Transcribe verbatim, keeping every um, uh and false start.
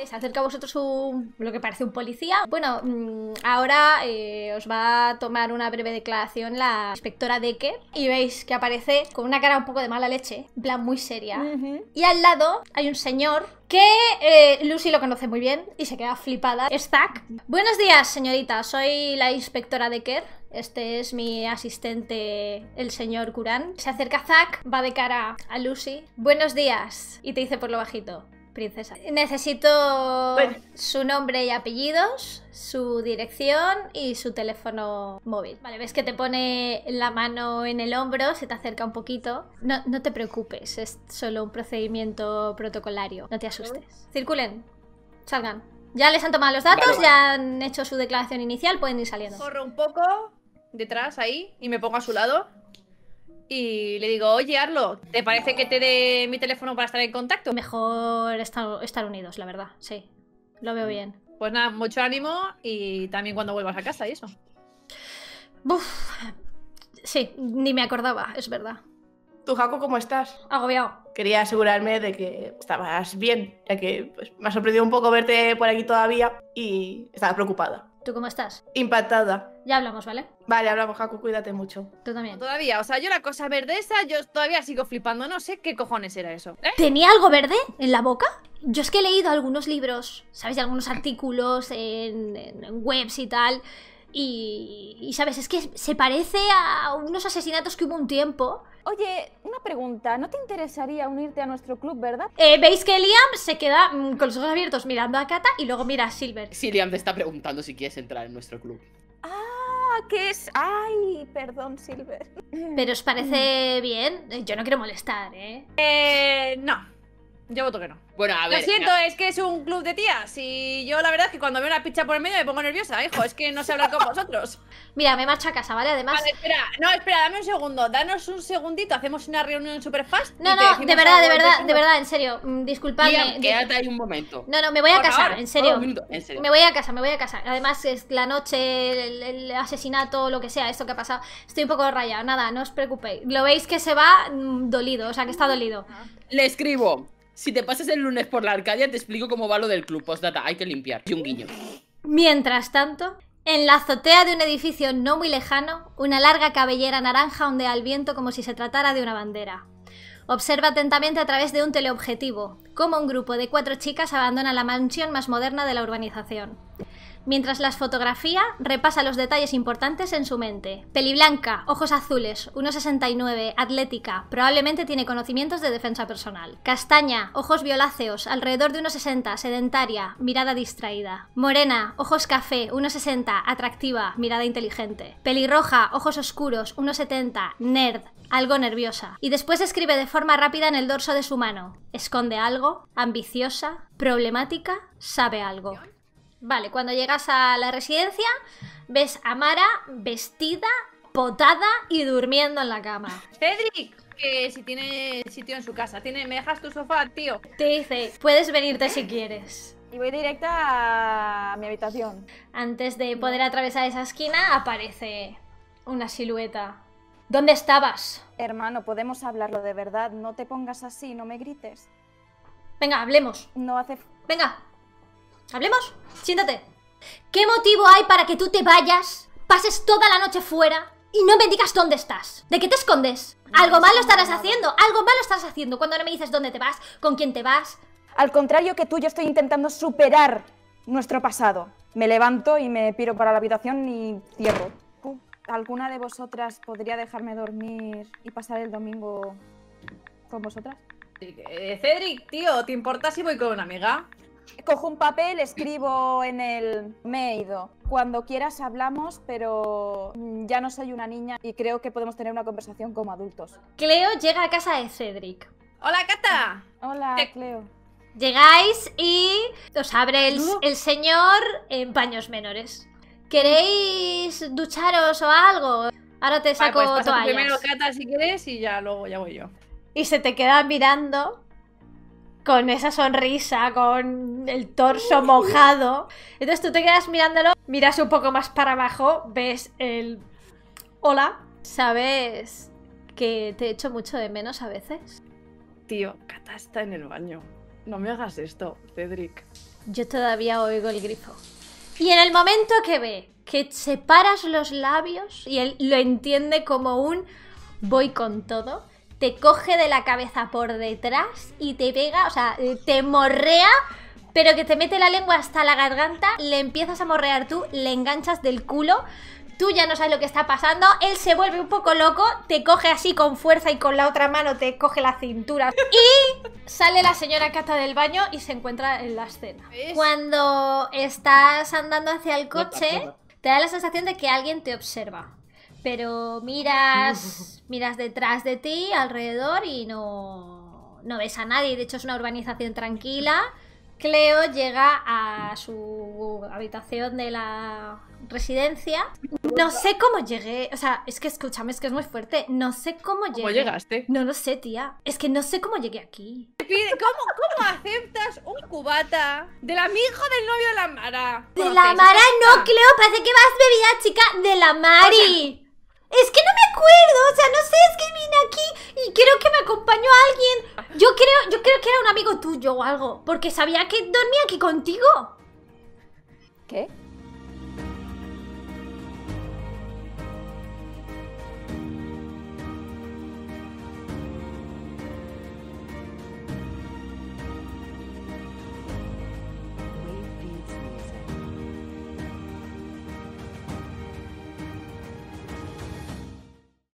Se acerca a vosotros un, lo que parece un policía. Bueno, mmm, ahora eh, os va a tomar una breve declaración la inspectora Decker. Y veis que aparece con una cara un poco de mala leche, en plan muy seria. Uh-huh. Y al lado hay un señor que eh, Lucy lo conoce muy bien y se queda flipada. Es Zack. Buenos días, señorita. Soy la inspectora Decker. Este es mi asistente, el señor Curán. Se acerca Zack, va de cara a Lucy. Buenos días. Y te dice por lo bajito: princesa. Necesito bueno. su nombre y apellidos, su dirección y su teléfono móvil. Vale, ves que te pone la mano en el hombro, se te acerca un poquito. No, no te preocupes, es solo un procedimiento protocolario. No te asustes. Circulen, salgan. Ya les han tomado los datos, vale, vale. Ya han hecho su declaración inicial, pueden ir saliendo. Corro un poco detrás ahí y me pongo a su lado. Y le digo: oye, Arlo, ¿te parece que te dé mi teléfono para estar en contacto? Mejor estar, estar unidos, la verdad, sí. Lo veo bien. Pues nada, mucho ánimo y también cuando vuelvas a casa y eso. Uf, sí, ni me acordaba, es verdad. ¿Tú, Jaco, cómo estás? Agobiado. Quería asegurarme de que estabas bien, ya que pues, me ha sorprendido un poco verte por aquí todavía y estaba preocupada. ¿Tú cómo estás? Impactada. Ya hablamos, ¿vale? Vale, hablamos, Jaco, cuídate mucho. Tú también. Todavía, o sea, yo la cosa verde esa, yo todavía sigo flipando, no sé qué cojones era eso. ¿Eh? ¿Tenía algo verde en la boca? Yo es que he leído algunos libros, ¿sabes? De algunos artículos en, en, en webs y tal. Y, y, ¿sabes? Es que se parece a unos asesinatos que hubo un tiempo. Oye, una pregunta, ¿no te interesaría unirte a nuestro club, verdad? Eh, ¿Veis que Liam se queda mmm, con los ojos abiertos mirando a Kata y luego mira a Silver? Sí, Liam te está preguntando si quieres entrar en nuestro club. Ah, ¿qué es? Ay, perdón, Silver. ¿Pero os parece bien? Yo no quiero molestar, ¿eh? Eh, no. Yo voto que no. Bueno, a ver. Lo siento, no. es que es un club de tías. Y yo la verdad es que cuando veo una picha por el medio me pongo nerviosa, hijo. Es que no sé hablar con vosotros. Mira, me marcho a casa, ¿vale? Además... Vale, espera. No, espera, dame un segundo. Danos un segundito. Hacemos una reunión super fast. No, no, de verdad, de verdad, de verdad, en serio. Disculpadme. Liam, quédate ahí un momento. No, no, me voy a por casa, favor. en serio. Un minuto, en serio. Me voy a casa, me voy a casa. Además, es la noche, el, el asesinato, lo que sea, esto que ha pasado. Estoy un poco rayada. Nada, no os preocupéis. Lo veis que se va mmm, dolido, o sea, que está dolido. Le escribo: si te pasas el lunes por la Arcadia, te explico cómo va lo del club. Postdata, hay que limpiar. Y un guiño. Mientras tanto, en la azotea de un edificio no muy lejano, una larga cabellera naranja ondea al viento como si se tratara de una bandera. Observa atentamente a través de un teleobjetivo cómo un grupo de cuatro chicas abandona la mansión más moderna de la urbanización. Mientras las fotografía, repasa los detalles importantes en su mente. Peliblanca, ojos azules, uno sesenta y nueve, atlética, probablemente tiene conocimientos de defensa personal. Castaña, ojos violáceos, alrededor de uno sesenta, sedentaria, mirada distraída. Morena, ojos café, uno sesenta, atractiva, mirada inteligente. Pelirroja, ojos oscuros, uno setenta, nerd, algo nerviosa. Y después escribe de forma rápida en el dorso de su mano. Esconde algo, ambiciosa, problemática, sabe algo. Vale, cuando llegas a la residencia, ves a Mara vestida, potada y durmiendo en la cama. Cedric, que si tiene sitio en su casa, tiene, ¿me dejas tu sofá, tío? Te dice: puedes venirte si quieres. Y voy directa a mi habitación. Antes de poder atravesar esa esquina, aparece una silueta. ¿Dónde estabas? Hermano, podemos hablarlo de verdad. No te pongas así, no me grites. Venga, hablemos. No hace... Venga. ¿Hablemos? Siéntate. ¿Qué motivo hay para que tú te vayas, pases toda la noche fuera y no me digas dónde estás? ¿De qué te escondes? Algo malo estarás haciendo, algo malo estarás haciendo cuando no me dices dónde te vas, con quién te vas. Al contrario que tú, yo estoy intentando superar nuestro pasado. Me levanto y me piro para la habitación y cierro. ¿Alguna de vosotras podría dejarme dormir y pasar el domingo con vosotras? Eh, Cedric, tío, ¿te importa si voy con una amiga? Cojo un papel, escribo en el... Me he ido. Cuando quieras hablamos, pero ya no soy una niña y creo que podemos tener una conversación como adultos. Cleo llega a casa de Cedric. ¡Hola, Cata! Hola, ¿Qué? Cleo. Llegáis y os abre el, el señor en paños menores. ¿Queréis ducharos o algo? Ahora te saco vale, pues pasa toallas. Primero Cata si quieres y ya luego ya voy yo. Y se te queda mirando con esa sonrisa, con el torso mojado. Entonces tú te quedas mirándolo, miras un poco más para abajo, ves el... Hola. ¿Sabes que te echo mucho de menos a veces? Tío, Cata está en el baño. No me hagas esto, Cedric. Yo todavía oigo el grifo. Y en el momento que ve que separas los labios y él lo entiende como un voy con todo, te coge de la cabeza por detrás y te pega, o sea, te morrea, pero que te mete la lengua hasta la garganta, le empiezas a morrear tú, le enganchas del culo. Tú ya no sabes lo que está pasando, él se vuelve un poco loco, te coge así con fuerza y con la otra mano te coge la cintura. Y sale la señora Cata del baño y se encuentra en la escena. ¿Ves? Cuando estás andando hacia el coche, te da la sensación de que alguien te observa. Pero miras, miras detrás de ti, alrededor y no, no ves a nadie. De hecho es una urbanización tranquila. Cleo llega a su habitación de la residencia. No sé cómo llegué. O sea, es que escúchame, es que es muy fuerte. No sé cómo llegué. ¿Cómo llegaste? No lo sé, tía. Es que no sé cómo llegué aquí. ¿Cómo, cómo aceptas un cubata del amigo del novio de la Mara? De ¿Conoces la esa Mara chica? no, Cleo. Parece que vas bebida, chica. De la Mari. Es que no me acuerdo, o sea, no sé, es que vine aquí y creo que me acompañó alguien. Yo creo, yo creo que era un amigo tuyo o algo, porque sabía que dormía aquí contigo. ¿Qué?